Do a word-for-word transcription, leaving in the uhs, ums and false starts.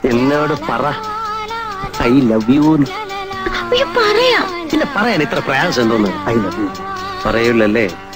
എന്നോട് പറ I love U. പറയാം. പിന്നെ പറയാൻ ഇത്ര പ്രയാസം എന്തോന്ന്? I love you പറയൂലല്ലേ?